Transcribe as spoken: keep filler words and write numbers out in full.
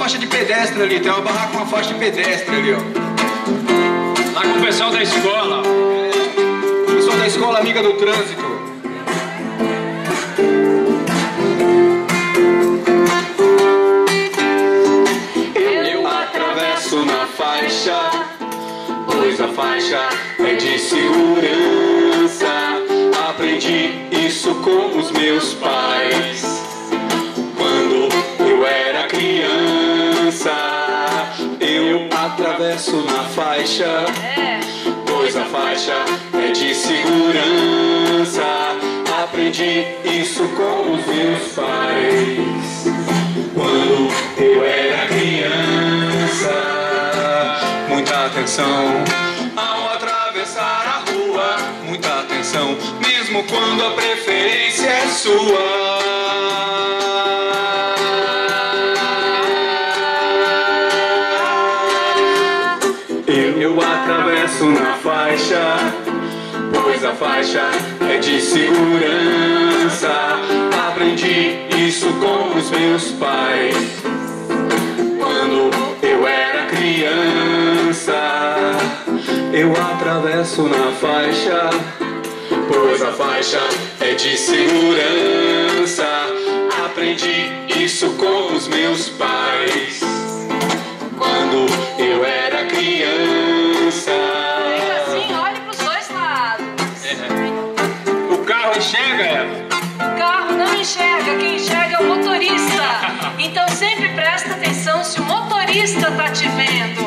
faixa de pedestre ali, tem uma barraca com uma faixa de pedestre ali, ó. Lá com o pessoal da escola. O pessoal da escola amiga do trânsito. Eu atravesso na faixa, pois a faixa é de segurança. Aprendi isso com os meus pais quando eu era criança. Eu atravesso na faixa, pois a faixa é de segurança. Aprendi isso com os meus pais quando eu era criança. Muita atenção ao atravessar a rua, muita atenção, mesmo quando a preferência é sua. Eu atravesso na faixa, pois a faixa é de segurança. Aprendi isso com os meus pais quando eu era criança. Eu atravesso na faixa, pois a faixa é de segurança. Aprendi isso com os meus pais quando eu era criança. Assim, olhe pros dois lados. É. O carro enxerga, Eva? O carro não enxerga, quem enxerga é o motorista. Então sempre presta atenção se o motorista tá te vendo.